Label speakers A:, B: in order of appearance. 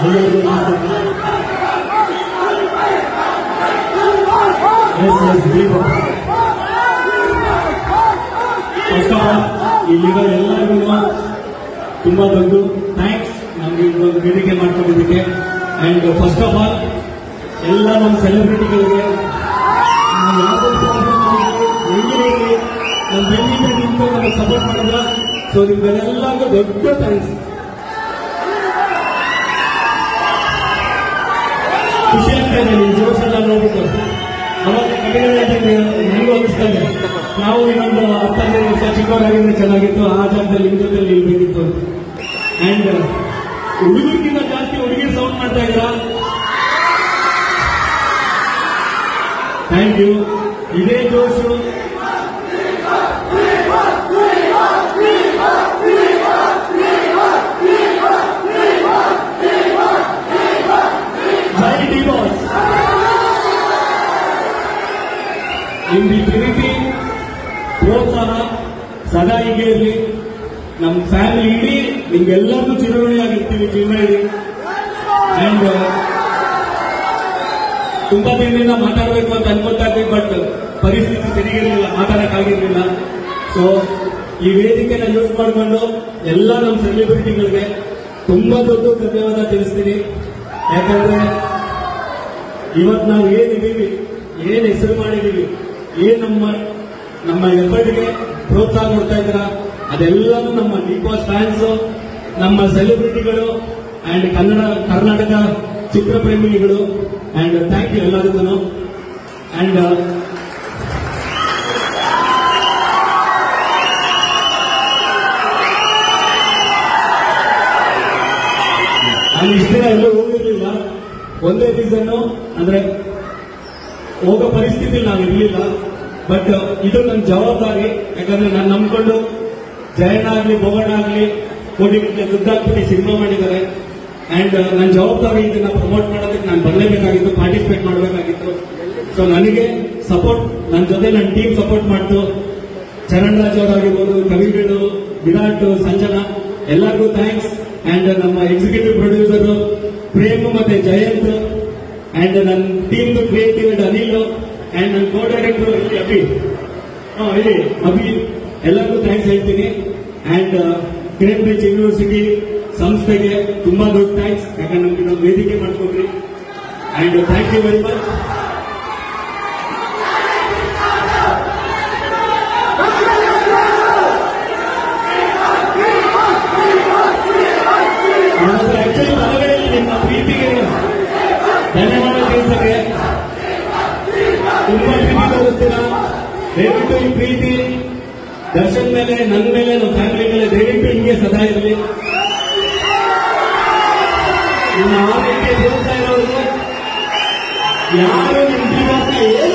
A: ಇಲ್ಲಿರೋ ಎಲ್ಲರಿಗೂ ತುಂಬಾ ದೊಡ್ಡ ಥ್ಯಾಂಕ್ಸ್ ನಮ್ಗೆ ಒಂದು ವೇದಿಕೆ ಮಾಡ್ಕೊಂಡಿದ್ದಕ್ಕೆ. ಅಂಡ್ ಫಸ್ಟ್ ಆಫ್ ಆಲ್ ಎಲ್ಲ ನಮ್ಮ ಸೆಲೆಬ್ರಿಟಿಗಳಿಗೆ ಯಾವುದೇ ಪ್ರಾಬ್ಲಮ್ ಆಗಲಿ ನಮ್ಮ ಬೆನ್ನಿಂದ ನಿಂತು ನಮಗೆ ಸಪೋರ್ಟ್ ಮಾಡಿದ್ರ, ಸೊ ನಿಮ್ಗೆಲ್ಲರಿಗೂ ದೊಡ್ಡ ಥ್ಯಾಂಕ್ಸ್. ಖುಷಿ ಆಗ್ತಾ ಇದೆ ನಿಮ್ ಜೋಶ್ ಎಲ್ಲ ನೋಡ್ಬಿಟ್ಟು. ಅವಾಗ ನನಗೂ ಅನಿಸ್ತಾರೆ ನಾವು ಇನ್ನೊಂದು 10 ವರ್ಷ ಚಿಕ್ಕವರಾಗಿದ್ರೆ ಚೆನ್ನಾಗಿತ್ತು, ಆ ಜಾಗದಲ್ಲಿ ನಿಮ್ ಜೊತೆ ನಿಲ್ಬೇಕಿತ್ತು. ಅಂಡ್ ಹುಡುಗರಿಗಿಂತ ಜಾಸ್ತಿ ಹುಡುಗಿರು ಸೌಂಡ್ ಮಾಡ್ತಾ ಇದ್ದೀರಾ, ಥ್ಯಾಂಕ್ ಯು. ಇದೇ ಜೋಶು ನಿಮ್ದು ಪ್ರೀತಿ ಪ್ರೋತ್ಸಾಹ ಸದಾ ಹೀಗೆ ಇರಲಿ. ನಮ್ಮ ಫ್ಯಾಮಿಲಿ ಇಡೀ ನಿಮ್ಗೆಲ್ಲರಿಗೂ ಚಿರಋಣಿಯಾಗಿರ್ತೀವಿ ಜೀವನದಲ್ಲಿ. ಅಂಡ್ ತುಂಬಾ ದಿನದಿಂದ ಮಾತಾಡಬೇಕು ಅಂತ ಅನ್ಕೊತಾ ಇದ್ವಿ, ಬಟ್ ಪರಿಸ್ಥಿತಿ ಸರಿಗಿರಲಿಲ್ಲ, ಮಾತಾಡಕ್ಕಾಗಿರ್ಲಿಲ್ಲ. ಸೊ ಈ ವೇದಿಕೆನ ಯೂಸ್ ಮಾಡಿಕೊಂಡು ಎಲ್ಲ ನಮ್ಮ ಸೆಲೆಬ್ರಿಟಿಗಳಿಗೆ ತುಂಬಾ ದೊಡ್ಡ ಧನ್ಯವಾದ ತಿಳಿಸ್ತೀನಿ. ಯಾಕಂದ್ರೆ ಇವತ್ತು ನಾವು ಏನಿದ್ದೀವಿ, ಏನ್ ಹೆಸರು ಮಾಡಿದೀವಿ, ಏನ್ ನಮ್ಮ ಎಫರ್ಟ್ಗೆ ಪ್ರೋತ್ಸಾಹ ಕೊಡ್ತಾ ಇದ್ದೀರಾ, ಅದೆಲ್ಲವೂ ನಮ್ಮ ಬಿಗ್ ಬಾಸ್ ಫ್ಯಾನ್ಸ್, ನಮ್ಮ ಸೆಲೆಬ್ರಿಟಿಗಳು ಅಂಡ್ ಕರ್ನಾಟಕ ಚಿತ್ರಪ್ರೇಮಿಗಳು. ಅಂಡ್ ಥ್ಯಾಂಕ್ ಯು ಎಲ್ಲರಿಗೂ. ಅಂಡ್ ನಾನು ಇಷ್ಟ ದಿನ ಎಲ್ಲೂ ಹೋಗಿರ್ಲಿಲ್ಲ. ಒಂದೇ ರೀಸನ್ ಅಂದ್ರೆ ಹೋಗೋ ಪರಿಸ್ಥಿತಿ ನಾವು ಇರಲಿಲ್ಲ. ಬಟ್ ಇದು ನನ್ನ ಜವಾಬ್ದಾರಿ. ಯಾಕಂದ್ರೆ ನಾನು ನಂಬ್ಕೊಂಡು ಜಯಣ್ಣ ಆಗ್ಲಿ ಬೋಗಣ್ಣ ಆಗ್ಲಿ ಕೋಟಿಗಟ್ಟಲೆ ದುಡ್ಡು ಹಾಕ್ಬಿಟ್ಟು ಸಿನಿಮಾ ಮಾಡಿದ್ದಾರೆ. ಅಂಡ್ ನನ್ನ ಜವಾಬ್ದಾರಿ ಇದನ್ನ ಪ್ರಮೋಟ್ ಮಾಡೋದಕ್ಕೆ ನಾನು ಬರಲೇಬೇಕಾಗಿತ್ತು, ಪಾರ್ಟಿಸಿಪೇಟ್ ಮಾಡಬೇಕಾಗಿತ್ತು. ಸೊ ನನಗೆ ಸಪೋರ್ಟ್, ನನ್ನ ಜೊತೆ ನನ್ನ ಟೀಮ್ ಸಪೋರ್ಟ್ ಮಾಡ್ತು. ಚರಣ್ ರಾಜ್ ಅವರಾಗಿರ್ಬೋದು, ಕವಿಗಳು, ವಿರಾಟ್, ಸಂಜನಾ, ಎಲ್ಲರಿಗೂ ಥ್ಯಾಂಕ್ಸ್. ಅಂಡ್ ನಮ್ಮ ಎಕ್ಸಿಕ್ಯೂಟಿವ್ ಪ್ರೊಡ್ಯೂಸರ್ ಪ್ರೇಮ್ ಮತ್ತೆ ಜಯಂತ್, ಅಂಡ್ ನನ್ನ ಟೀಮ್ ಕ್ರಿಯೇಟಿವ್ ಅನಿಲ್, ಅಂಡ್ ನನ್ನ ಕೋ ಡೈರೆಕ್ಟರ್ ಇಲ್ಲಿ ಅಭಿ, ಎಲ್ಲರಿಗೂ ಥ್ಯಾಂಕ್ಸ್ ಹೇಳ್ತೀನಿ. ಅಂಡ್ ಕೇಂಬ್ರಿಡ್ಜ್ ಯೂನಿವರ್ಸಿಟಿ ಸಂಸ್ಥೆಗೆ ತುಂಬಾ ದೊಡ್ಡ ಥ್ಯಾಂಕ್ಸ್, ಯಾಕಂದ್ರೆ ನಮ್ಗೆ ನಾವು ವೇದಿಕೆ ಮಾಡ್ಕೊಟ್ರಿ. And thank you very much. Actually ಹೊರಗಡೆಯಲ್ಲಿ ನಿಮ್ಮ ಪ್ರೀತಿಗೆ ಧನ್ಯವಾದ ತಿಳಿಸಕ್ಕೆ ತುಂಬಾ ಪ್ರೀತಿ ತೋರಿಸ್ತೀರಾ. ದಯವಿಟ್ಟು ಈ ಪ್ರೀತಿ ದರ್ಶನ್ ಮೇಲೆ, ನನ್ನ ಮೇಲೆ, ನಮ್ಮ ಫ್ಯಾಮಿಲಿ ಮೇಲೆ ದಯವಿಟ್ಟು ಹಿಂಗೆ ಸದಾ ಇರಲಿ. ನಿಮ್ಮ ಆರೋಗ್ಯ ಪ್ರೋತ್ಸಾಹ ಇರೋರು ಯಾರು ನಿಮ್ಮ ಜೀವನ